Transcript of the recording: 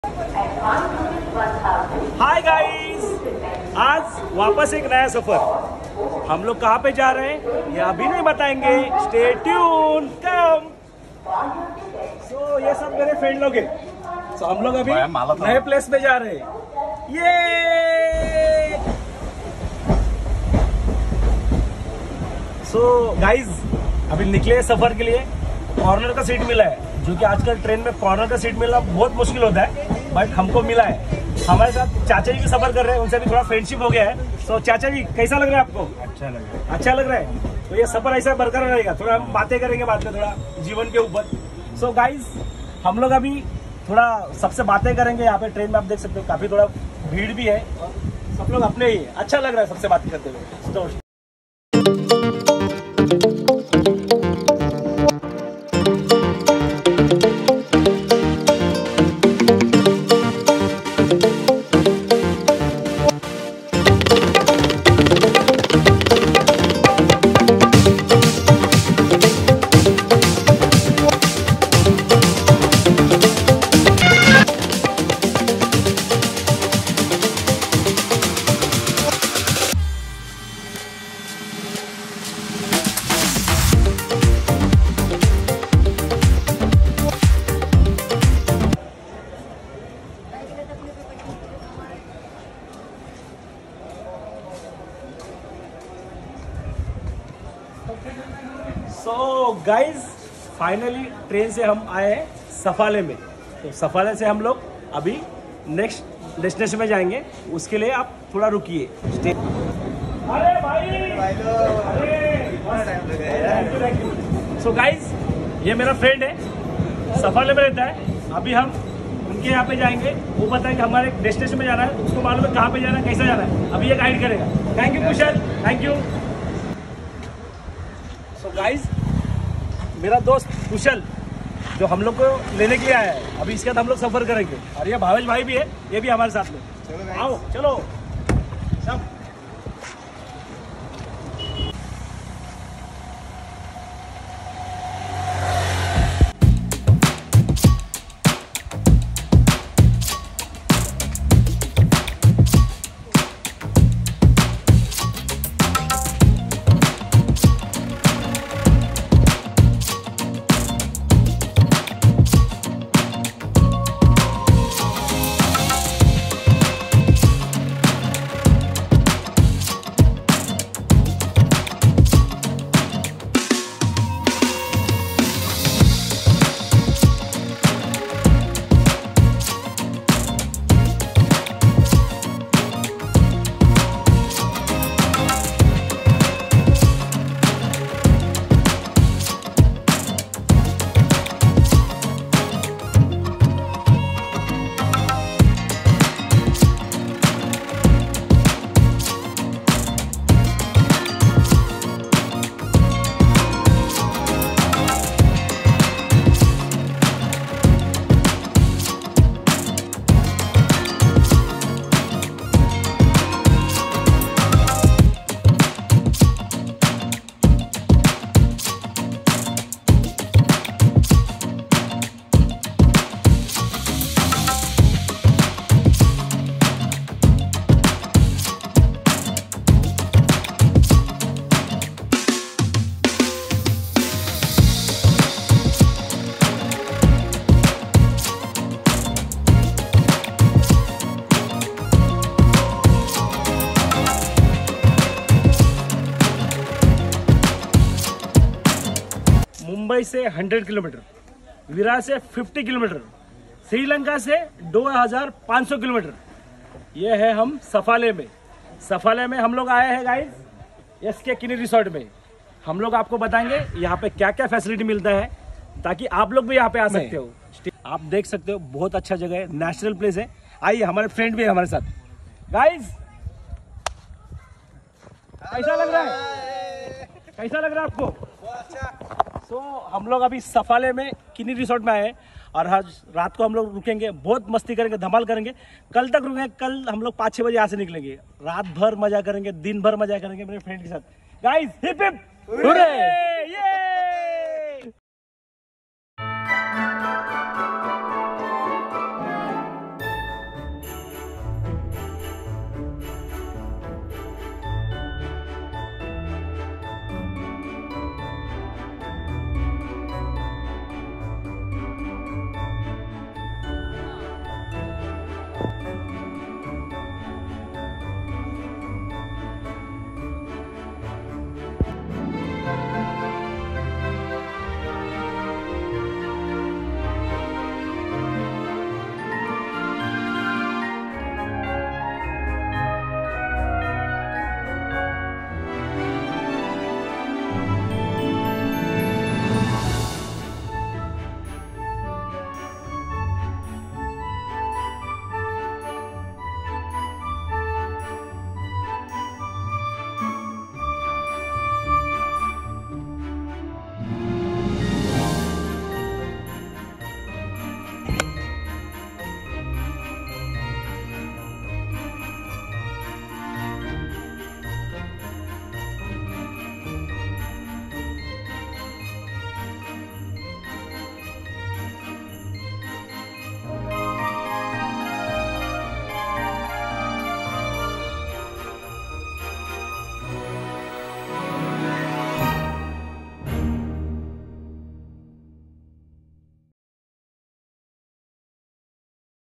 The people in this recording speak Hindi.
हाय गाइस, आज वापस एक नया सफर। हम लोग कहाँ पे जा रहे हैं ये अभी नहीं बताएंगे। स्टे ट्यून कम। सो ये सब मेरे फ्रेंड लोग हैं। सो हम लोग अभी नए प्लेस पे जा रहे हैं। ये सो गाइस अभी निकले सफर के लिए। कॉर्नर का सीट मिला है, जो कि आजकल ट्रेन में कॉर्नर का सीट मिलना बहुत मुश्किल होता है, बट हमको मिला है। हमारे साथ चाचा जी भी सफर कर रहे हैं, उनसे भी थोड़ा फ्रेंडशिप हो गया है। सो चाचा जी कैसा लग रहा है आपको? अच्छा लग रहा है। अच्छा लग रहा है। तो ये सफर ऐसा बरकरार रहेगा। थोड़ा हम बातें करेंगे बाद में, थोड़ा जीवन के ऊपर। सो गाइस हम लोग अभी थोड़ा सबसे बातें करेंगे। यहाँ पे ट्रेन में आप देख सकते हो काफी थोड़ा भीड़ भी है और सब लोग अपने ही है। अच्छा लग रहा है सबसे बात करते हुए। तो गाइज फाइनली ट्रेन से हम आए हैं सफाले में। तो सफाले से हम लोग अभी नेक्स्ट डेस्टिनेशन में जाएंगे। उसके लिए आप थोड़ा रुकिए। अरे भाई, सो गाइज ये मेरा फ्रेंड है, सफाले में रहता है। अभी हम उनके यहाँ पे जाएंगे। वो बताएंगे हमारे डेस्टिनेशन में जाना है, उसको मालूम है कहाँ पे जाना है, कैसा जाना है। अभी ये गाइड करेगा। Thank you Kushal, thank you. So guys मेरा दोस्त कुशल जो हम लोग को लेने के लिए आया है। अभी इसके बाद हम लोग सफर करेंगे। और ये भावेश भाई भी है, ये भी हमारे साथ में। आओ चलो सब। मुंबई से 100 किलोमीटर, विरार से 50 किलोमीटर, श्रीलंका से 2500 किलोमीटर। ये है हम सफाले में। सफाले में हम लोग आए हैं गाइस एसके किनी रिसोर्ट में। हम लोग आपको बताएंगे यहाँ पे क्या क्या फैसिलिटी मिलता है, ताकि आप लोग भी यहाँ पे आ सकते हो। आप देख सकते हो बहुत अच्छा जगह है, नेचुरल प्लेस है। आइए, हमारे फ्रेंड भी है हमारे साथ। गाइस कैसा लग रहा है? कैसा लग रहा है आपको? तो हम लोग अभी सफाले में किनी रिसोर्ट में आए हैं और आज रात को हम लोग रुकेंगे, बहुत मस्ती करेंगे, धमाल करेंगे। कल तक रुकेंगे। कल हम लोग 5-6 बजे यहाँ से निकलेंगे। रात भर मजा करेंगे, दिन भर मजा करेंगे मेरे फ्रेंड के साथ। Guys hip hip hurray! ये